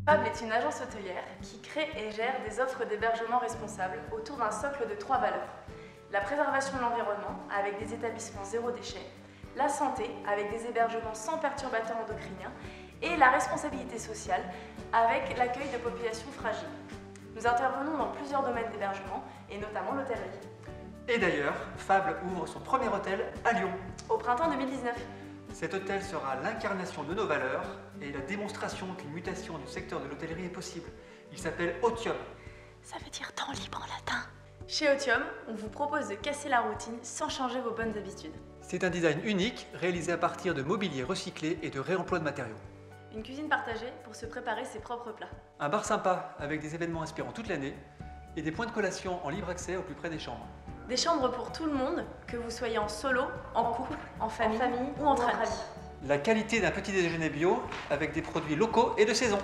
Fable est une agence hôtelière qui crée et gère des offres d'hébergement responsables autour d'un socle de 3 valeurs. La préservation de l'environnement avec des établissements zéro déchet, la santé avec des hébergements sans perturbateurs endocriniens et la responsabilité sociale avec l'accueil de populations fragiles. Nous intervenons dans plusieurs domaines d'hébergement et notamment l'hôtellerie. Et d'ailleurs, Fable ouvre son premier hôtel à Lyon. Au printemps 2019. Cet hôtel sera l'incarnation de nos valeurs et la démonstration qu'une mutation du secteur de l'hôtellerie est possible. Il s'appelle Otium. Ça veut dire temps libre en latin. Chez Otium, on vous propose de casser la routine sans changer vos bonnes habitudes. C'est un design unique réalisé à partir de mobilier recyclé et de réemploi de matériaux. Une cuisine partagée pour se préparer ses propres plats. Un bar sympa avec des événements inspirants toute l'année et des points de collation en libre accès au plus près des chambres. Des chambres pour tout le monde, que vous soyez en solo, en couple, en famille ou entre amis. La qualité d'un petit déjeuner bio avec des produits locaux et de saison.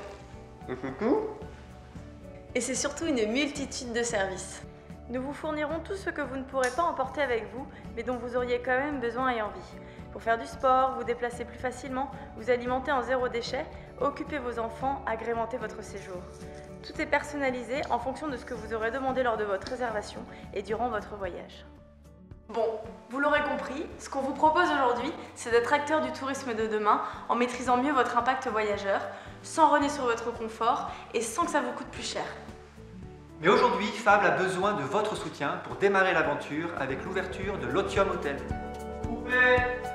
Et c'est surtout une multitude de services. Nous vous fournirons tout ce que vous ne pourrez pas emporter avec vous, mais dont vous auriez quand même besoin et envie. Pour faire du sport, vous déplacer plus facilement, vous alimenter en zéro déchet, occuper vos enfants, agrémenter votre séjour. Tout est personnalisé en fonction de ce que vous aurez demandé lors de votre réservation et durant votre voyage. Bon, vous l'aurez compris, ce qu'on vous propose aujourd'hui, c'est d'être acteur du tourisme de demain en maîtrisant mieux votre impact voyageur, sans renier sur votre confort et sans que ça vous coûte plus cher. Mais aujourd'hui, Fable a besoin de votre soutien pour démarrer l'aventure avec l'ouverture de l'Otium Hotel. Coupé.